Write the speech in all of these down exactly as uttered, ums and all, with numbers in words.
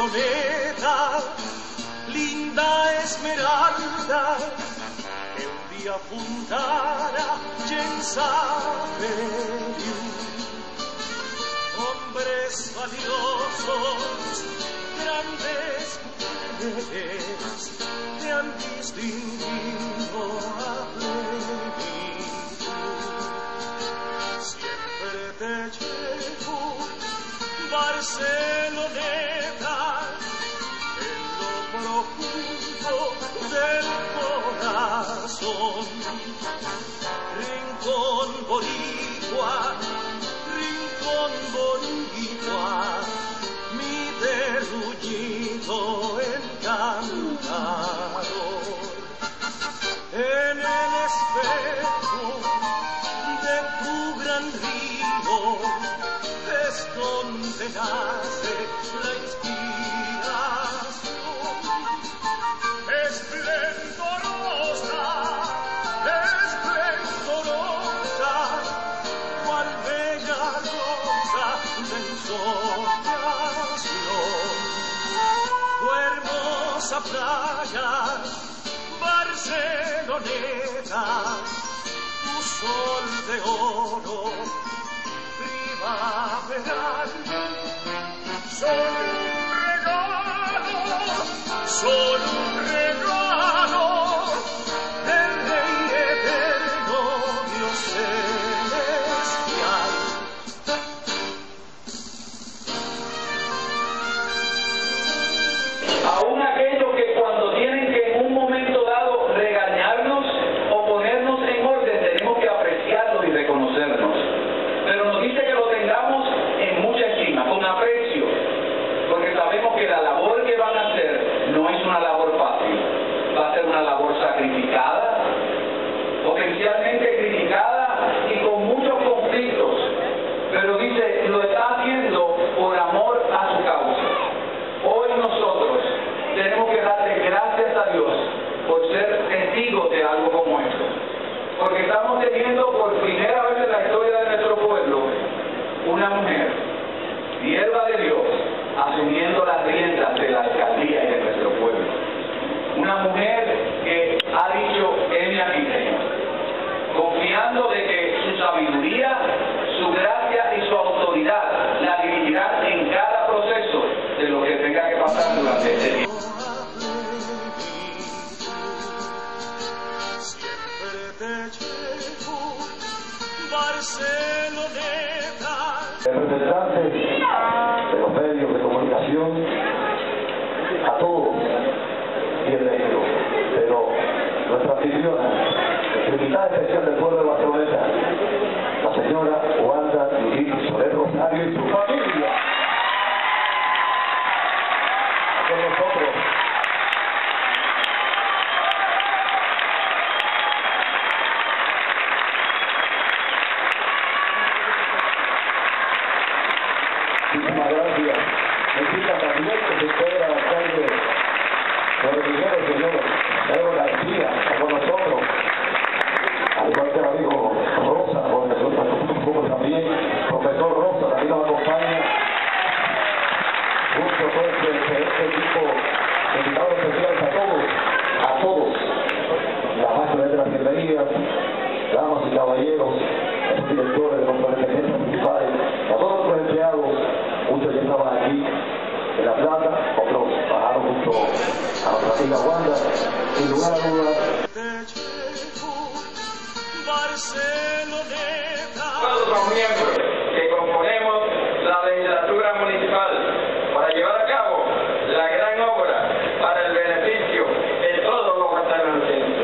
Barceloneta, linda esmeralda, que un día fundara quién sabe hombres valiosos, grandes mujeres, te han distinguido a plenitud. Siempre te llevo, Barceloneta, en lo profundo del corazón. Rincón boricua, rincón boricua, mi terruñito encantador. En el espejo de tu gran río es donde nace la inspiración. Esplendorosa, esplendorosa, cual bella rosa de ensoñación. Tu hermosa playa, Barceloneta, tu sol de oro primaveral, son un regalo, son un regalo del Rey eterno, Dios celestial. Aún aquellos que cuando tienen que en un momento dado regañarnos o ponernos en orden, tenemos que apreciarlos y reconocernos. Pero nos dice que lo tengamos en mucha estima, con aprecio, porque sabemos que la labor que van a hacer no es una labor fácil, va a ser una labor sacrificada, potencialmente criticada y con muchos conflictos, pero dice, lo está haciendo por amor a su causa. Hoy nosotros tenemos que darle gracias a Dios por ser testigos de algo como esto, porque estamos teniendo por primera vez en la historia de nuestro pueblo una mujer, sierva de Dios, asumiendo las riendas de la alcaldía y de nuestro pueblo. Una mujer que ha dicho, heme aquí, Señor, confiando de que su sabiduría, su gracia y su autoridad la dirigirán en cada proceso de lo que tenga que pasar durante este tiempo. Representantes de los medios de comunicación, a todos, bienvenidos. Pero nuestra anfitriona, nuestra invitada especial del pueblo de Barceloneta, la señora Wanda Judith Soler Rosario y su familia, con nosotros. Muchísimas gracias. Me indica también que se espera alcalde por el dinero, señor Pedro García, está con nosotros. Al igual que el amigo Rosa, con nosotros también, profesor Rosa, también nos acompaña. Mucho pues de este equipo de invitados especiales a todos, a todos. La maestra de las bienvenidas, damas y caballeros, los directores de los presidentes municipales, a todos los empleados. Muchos ya estaban aquí en La Plata, otros bajaron junto a nuestra amiga Wanda. Sin lugar a dudas, Todos los miembros que componemos la legislatura municipal para llevar a cabo la gran obra para el beneficio de todos los barceloneses.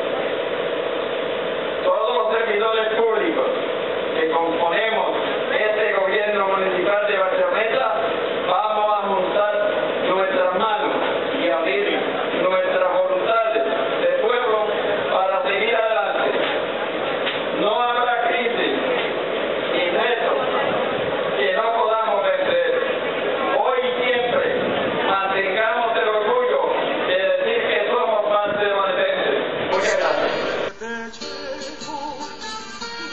Todos los servidores públicos que componemos este gobierno municipal de Barceloneta vamos a juntar nuestras manos y abrir nuestras voluntades de pueblo para seguir adelante. No habrá crisis y retos que no podamos vencer. Hoy y siempre mantengamos el orgullo de decir que somos barceloneses. Muchas gracias.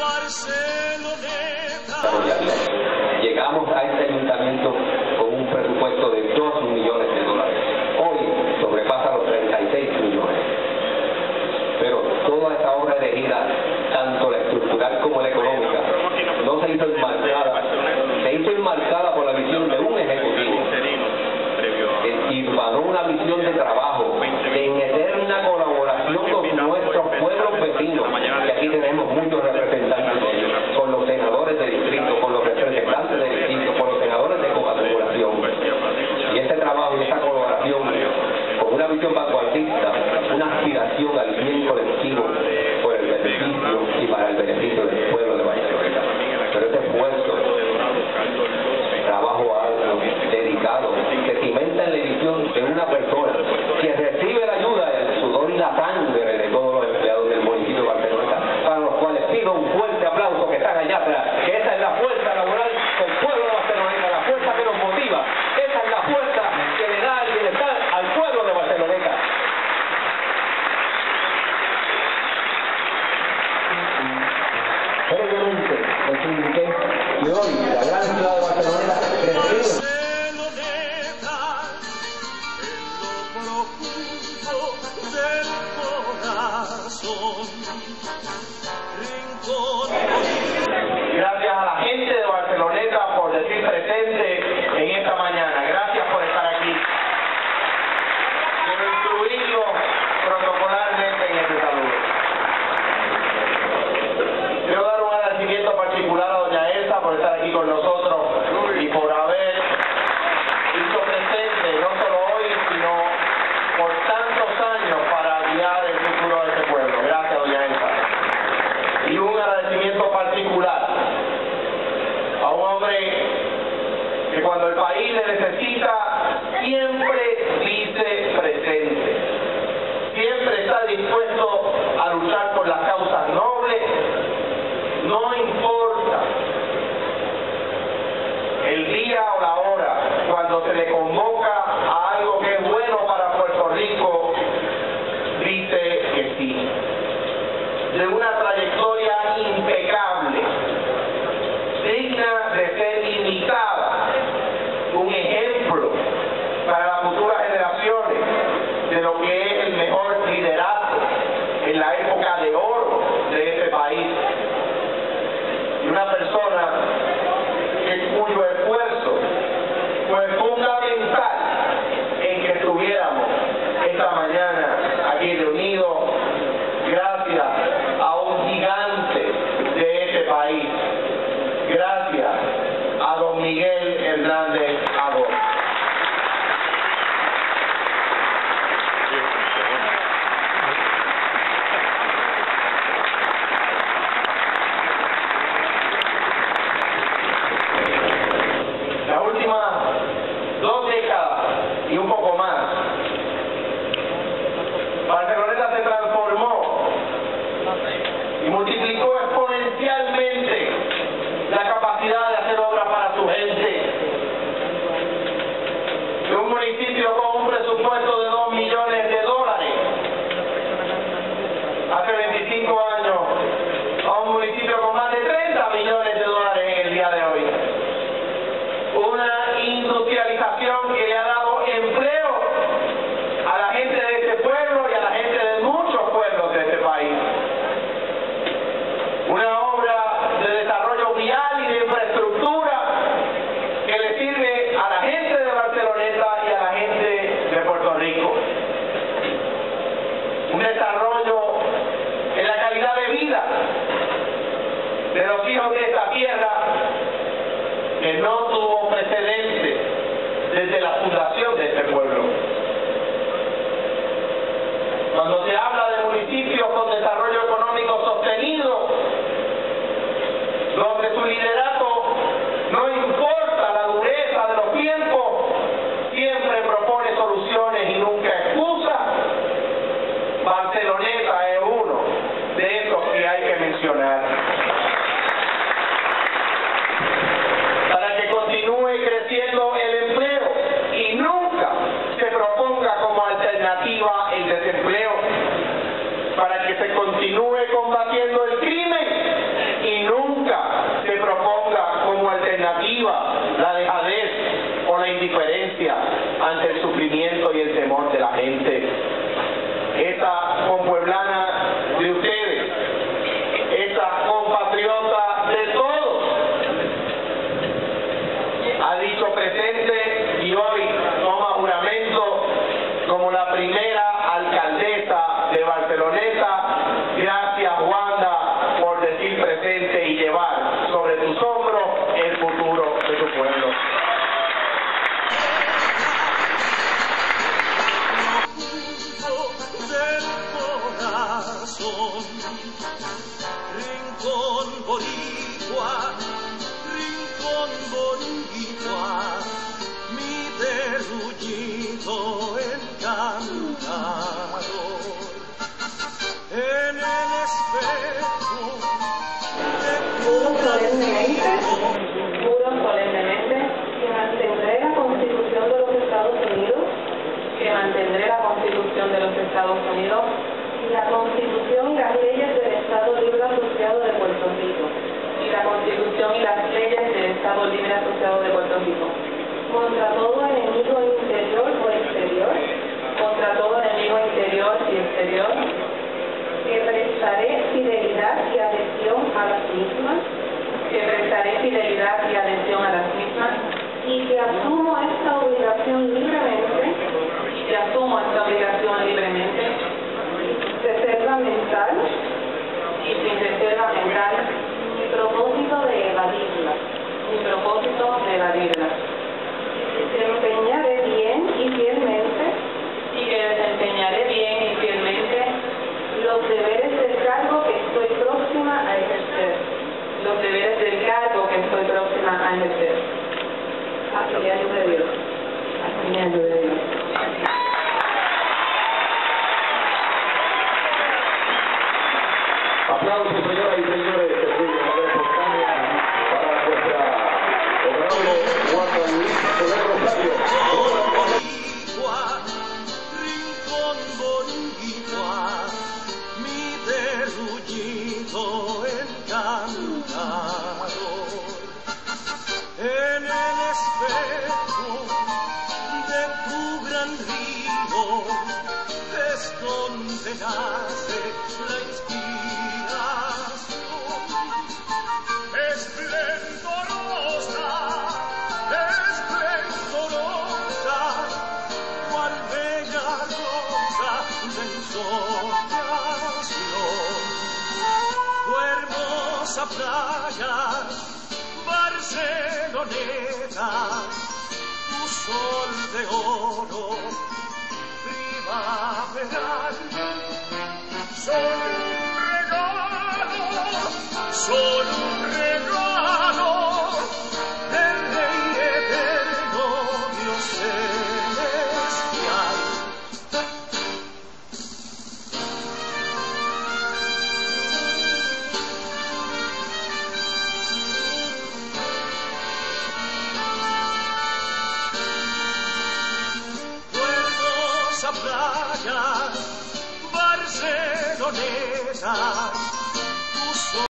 Barceloneta. Llegamos a este ayuntamiento con un presupuesto de dos millones de dólares. Hoy sobrepasa los treinta y seis millones. Pero toda esa obra elegida, tanto la estructural como la económica, no se hizo enmarcada, se hizo enmarcada por la visión de un ejecutivo y bajo una visión de trabajo en eterna colaboración con nuestros pueblos vecinos, que aquí tenemos muchos representantes de ellos, con los senadores de distrito, con los representantes de distrito, con los senadores de coadulación. Y este trabajo y esta colaboración, con una visión vanguardista, una aspiración al bien colectivo por el beneficio y para el beneficio del pueblo de Barcelona. Pero este esfuerzo, trabajo arduo, dedicado, se cimenta en la visión de una persona que recibe la ayuda, el sudor y la sangre de todos los empleados del municipio de Barcelona, para los cuales pido un fuerte aplauso, que están allá atrás, que esa es la fuerza laboral del pueblo de Barcelona, la fuerza que nos motiva, esa es la fuerza que le da el bienestar al pueblo de Barcelona. Previamente les indiqué que hoy la gran ciudad de Barcelona recibe Gracias a la gente de Barceloneta por decir presente en esta mañana. Gracias por estar aquí. Quiero incluirlo protocolarmente en este saludo. Quiero dar un agradecimiento particular a doña Elsa por estar aquí con nosotros y por haber hecho presente no solo hoy, sino por tantos años para guiar el futuro de este pueblo. Gracias, doña Elsa. Y un agradecimiento particular a un hombre que cuando el país le necesita siempre dice presente, siempre está dispuesto a luchar por las causas nobles, no importa el día o la hora, cuando se le convoca a algo que es bueno para Puerto Rico, dice que sí. De una trayectoria impecable, digna de ser imitada, un ejemplo para las futuras generaciones de lo que es el mejor liderazgo en la época de oro de este país. Y una persona que, cuyo esfuerzo fue fundamental en que estuviéramos esta mañana aquí reunidos, gracias a un gigante de este país, gracias a don Miguel Hernández Agó. Las últimas dos décadas y un poco más, Barceloneta se transformó y multiplicó exponencialmente la capacidad de hacer obras para su gente. De un municipio con un presupuesto de dos millones de dólares hace veinticinco años a un municipio con más de treinta millones de dólares en el día de hoy. Una industrialización que le ha dado empleo a la gente de este pueblo y a la gente de muchos pueblos de este país. Una obra de desarrollo vial y de infraestructura que le sirve a la gente de Barceloneta y a la gente de Puerto Rico. Un desarrollo en la calidad de vida de los hijos de esta tierra que no tuvo precedente desde la fundación de este pueblo. Cuando se habla de municipios con desarrollo económico sostenido, donde su liderato no importa la dureza de los tiempos, siempre propone soluciones y nunca excusas, Barceloneta es uno de esos que hay que mencionar. Para que continúe creciendo el empleo y nunca se proponga como alternativa el desempleo, para que se continúe combatiendo el crimen y nunca se proponga como alternativa la dejadez o la indiferencia. rincón, rincón boricua, rincón boricua, mi terruñito encantador. En el espejo de Juro solemnemente, juro solemnemente que mantendré la Constitución de los Estados Unidos, que mantendré la Constitución de los Estados Unidos y la Constitución y las leyes del Estado Libre Asociado de Puerto Rico, y la Constitución y las leyes del Estado Libre Asociado de Puerto Rico, contra todo enemigo interior o exterior, contra todo enemigo interior y exterior, que prestaré fidelidad y adhesión a las mismas, que prestaré fidelidad y adhesión a las mismas, y que asumo esta obligación libremente, y que asumo esta obligación libremente, sin reserva mental, y sin reserva mental, mi propósito de evadirla, mi propósito de evadirla. Desempeñaré bien y fielmente, y que desempeñaré bien y fielmente los deberes del cargo que estoy próxima a ejercer, los deberes del cargo que estoy próxima a ejercer. Así me ayude Dios, así me ayude Dios. Aplausos, señoras y señores, que sigue de manera espontánea para nuestra honorable Juan Luis Soler Rosario. boricua, rincón boricua, mi terruñito encantador. En el espejo de tu gran río es donde nace la inspiración. Esplendorosa, esplendorosa, cual bella rosa de ensoñación. Tu hermosa playa, Barceloneta, tu sol de oro primaveral, son un regalo, son un regalo del Rey eterno, Dios celestial. Playa Barceloneta,